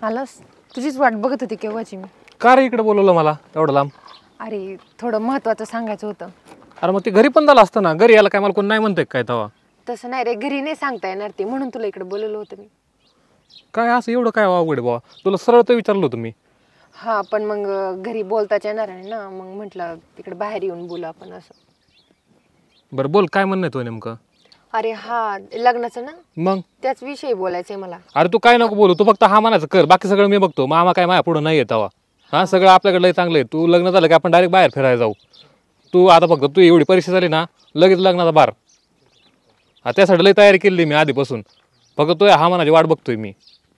आलास? तुझीच वाट बघत होती केव्हाची मी. का रे इकडे बोलवलं मला एवढं लांब? अरे थोडं महत्वाचं सांगायचं होतं. अरे मग ते घरी पण झालं असतं ना. घरी यायला काय मला कोण नाही म्हणतंय काय तेव्हा? तसं नाही रे, घरी नाही सांगता येणार ते, म्हणून तुला इकडे बोलवलं होतं मी. काय असं एवढं काय अवघड बाबा? तुला सरळ तर विचारलं होतं मी. हा पण मग घरी बोलताच येणार आहे ना, मग म्हटलं तिकडे बाहेर येऊन बोलू आपण असं. बरं बोल, काय म्हणणं आहे तुझं नेमकं? अरे हा लग्नाचं ना, मग त्याच विषयी बोलायचंय मला. अरे तू काय नको बोलू, तू फक्त हा म्हणायचं कर, बाकी सगळं मी बघतो. मामा काय माझ्या पुढं नाही येत तेव्हा. हा सगळं आपल्याकडे लय चांगलं आहे. तू लग्न झालं की आपण डायरेक्ट बाहेर फिरायला जाऊ. तू आता फक्त तू एवढी परीक्षा झाली ना, लगेच लग्नाचा बार. हा त्यासाठी लय तयारी केली मी आधीपासून. फक्त तू हा म्हणाची वाट बघतोय मी.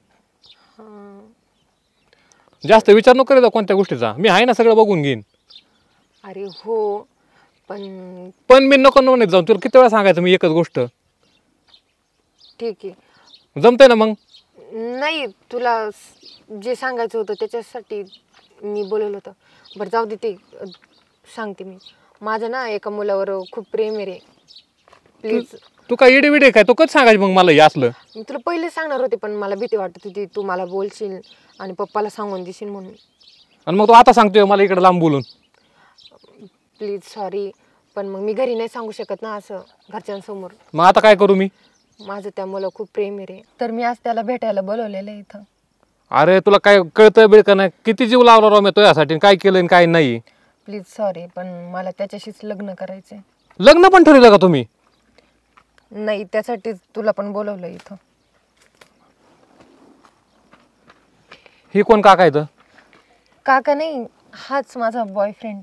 जास्त विचार नको करीत कोणत्या गोष्टीचा. मी आहे ना, सगळं बघून घेईन. अरे हो पण मी नको म्हणत जाऊन. तुला किती वेळा सांगायचं मी एकच गोष्ट? ठीक आहे, जमतंय ना मग? नाही तुला जे सांगायचं होतं त्याच्यासाठी मी बोलवलं होतं. बरं जाऊ दे, ते सांगते मी. माझं ना एका मुलावर खूप प्रेम आहे रे, प्लीज. तू काय इडे विडे काय? तो कधी सांगायचं मग मला हे असलं? मी तुला पहिले सांगणार होते, पण मला भीती वाटत होती तू मला बोलशील आणि पप्पाला सांगून देशील म्हणून. आणि मग तू आता सांगतोय मला इकडे लांब बोलून? प्लीज सॉरी, पण मग मी घरी नाही सांगू शकत ना असं घरच्यांसमोर. मग आता काय करू मी? माझं त्या मुलं खूप प्रेम आहे रे, तर मी आज त्याला भेटायला बोलवलेलं आहे इथं. अरे तुला काय कळतंय बिळकं नाही? किती जीव लावला राव मी तुझ्यासाठी, काय केलं काय नाही? प्लीज सॉरी, पण मला त्याच्याशीच लग्न करायचंय. लग्न पण ठरवलं का तुम्ही? नाही, त्यासाठीच तुला पण बोलवलं इथं. ही कोण काका इथं? काका नाही, हाच माझा बॉयफ्रेंड.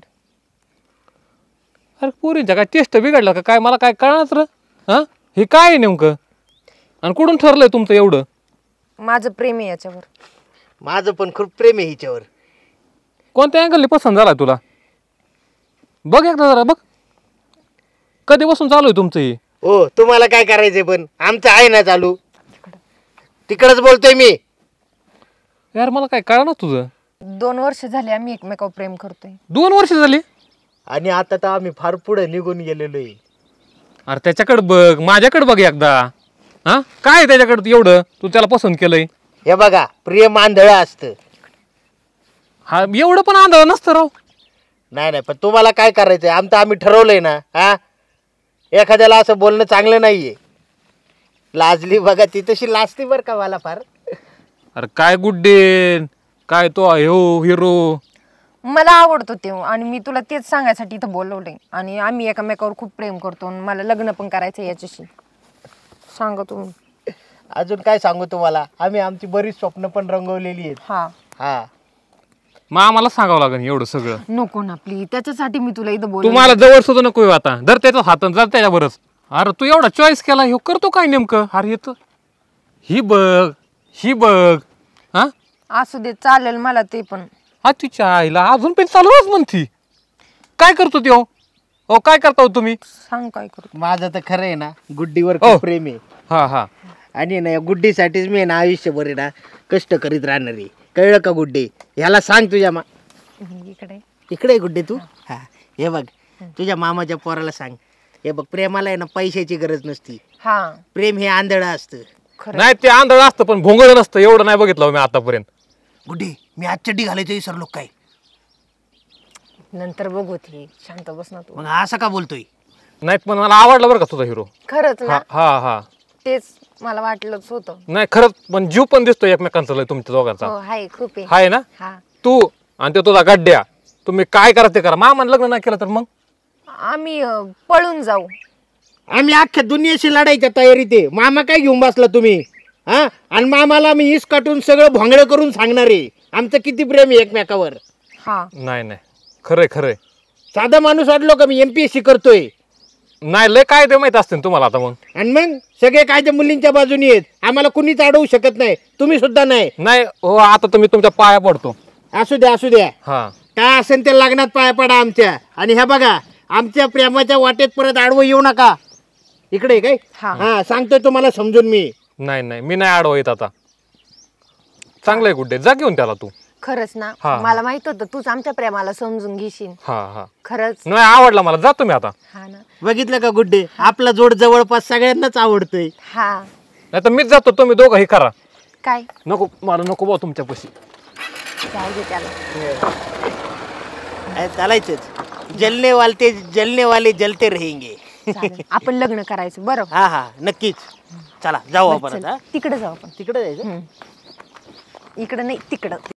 अरे पोरींच्या काय टेस्ट बिघडलं का काय? मला काय कळणार र? हा हे काय आहे नेमकं? आणि कुठून ठरलंय तुमचं एवढं? माझं प्रेम आहे याच्यावर. माझं पण खूप प्रेम आहे हिच्यावर. कोणत्या अँगलने पसंत झालाय तुला? बघ एकदा जरा बघ. कधीपासून चालू आहे तुमचं हे? हो, तुम्हाला काय करायचंय? पण आमचं आहे ना चालू. तिकडच बोलतोय मी. यार मला काय कळणार तुझं? 2 वर्ष झाले आम्ही एकमेकावर प्रेम करतोय. 2 वर्ष झाली? आणि आता तर आम्ही फार पुढे निघून गेलेलो आहे. अरे त्याच्याकडे बघ, माझ्याकडे बघ एकदा. हा काय त्याच्याकडे एवढं तू त्याला पसंत केलंय? हे बघा, प्रेम आंधळ असतं. हा एवढं पण आंधळ नसतं राव. नाही नाही, पण तुम्हाला काय करायचंय? आम्ही ठरवलंय ना. हा एखाद्याला असं बोलणं चांगलं नाहीये. लाजली बघा, ती तशी लाजती बरं का मला फार. अरे काय गुड्डे, काय तो हिरो. मला आवडतो ते, आणि मी तुला तेच सांगायसाठी इथं बोलवलंय. आणि आम्ही एकमेकावर खूप प्रेम करतो, मला लग्न पण करायचं याच्याशी. सांगा तुम्ही. अजून काय सांगू तुम्हाला? आम्ही आमची बरीच स्वप्न पण रंगवलेली आहेत. हा हा मग आम्हाला सांगावं लागेल एवढं सगळं? नको ना प्लीज, त्याच्यासाठी मी तुला इथं तुम्हाला जवळ सुद्धा नको येऊ आता. धर त्याचा हात जा त्याच्यावरच. अरे तू एवढा चॉईस केला, हे करतो काय नेमकं? अरे येत ही बघ, ही बघ. हा असू दे, चालेल मला ते पण. हा तिच्या आईला अजून पण चालूच म्हणती. काय करतो ते? हो काय करता हो तुम्ही? सांग काय करू. माझं तर खरं आहे ना, गुड्डीवर खूप प्रेम आहे. हा हा आणि ना या गुड्डीसाठीच मी ना आयुष्यभर आहे ना कष्ट करीत राहणार आहे. कळलं का गुड्डी? ह्याला सांग तुझ्या इकडे इकडे गुड्डी तू. हा हे बघ, तुझ्या मामाच्या पोराला सांग. हे बघ, प्रेमाला आहे ना पैशाची गरज नसती. हा प्रेम हे आंधळ असतं. नाही ते आंधळ असतं पण भोंगळ नसतं. एवढं नाही बघितलं मी आतापर्यंत. गुड्डी, मी आज चड्डी घालायचं विसरलो काय? नंतर बघू, ती शांत बस ना तू. मग असं का बोलतोय? नाही पण मला आवडला बरं का तुझा हिरो. खरंच ना? हा हा तेच मला वाटलंच होतं. नाही खरंच, पण जीव पण दिसतोय एकमेकांचा लय तुमच्या दोघांचा. हो हाय, खूप आहे. हाय ना? हा तू आणि ते तुझा गड्ड्या, तुम्ही काय करा ते करा. मामान लग्न नाही केलं तर मग आम्ही पळून जाऊ. आम्ही अख्ख्या दुनियेशी लढायच्या तयारीत आहे. मामा काय घेऊन बसला तुम्ही? हा, आणि मामाला मी इस काटून सगळं भोंगळं करून सांगणार आहे आमचं किती प्रेम आहे एकमेकावर. हा नाही नाही, खरंय खरंय. साधा माणूस वाटलो का मी MPSC करतोय? नाही लय काय ते माहित असते तुम्हाला आता मग. आणि मग सगळे कायदे मुलींच्या बाजूनी आहेत. आम्हाला कुणीच अडवू शकत नाही, तुम्ही सुद्धा नाही. नाही हो, आता तुम्ही तुमच्या पाया पडतो. असू द्या असू द्या, हा काय असेल ते लग्नात पाया पडा आमच्या. आणि ह्या बघा, आमच्या प्रेमाच्या वाटेत परत आडवं येऊ नका. इकडे काय? हा सांगतोय तुम्हाला समजून मी. नाही नाही, मी नाही आडवा येत आता. चांगलंय गुड्डे, जा घेऊन त्याला तू. खरंच ना? हा. मला माहित होतं तूच आमच्या प्रेमाला समजून घेशील. हा हा खरंच. नाही आवडला मला, जा तुम्ही आता. हा ना? बघितलं का गुड्डे, आपला जोड जवळपास सगळ्यांनाच आवडतोय. हा नाही तर मीच जातो, तुम्ही दोघं हे करा. काय नको मला नको बा तुमच्यापाशी. जाऊ दे त्याला. चालायचंच. जलने वाले जलते रहेंगे. चालेल. आपण लग्न करायचं बरं. हा हा नक्कीच. चला जाऊ आपण चल, आता. तिकडे जाऊ आपण. तिकडे जायचं. इकडं नाही तिकडं.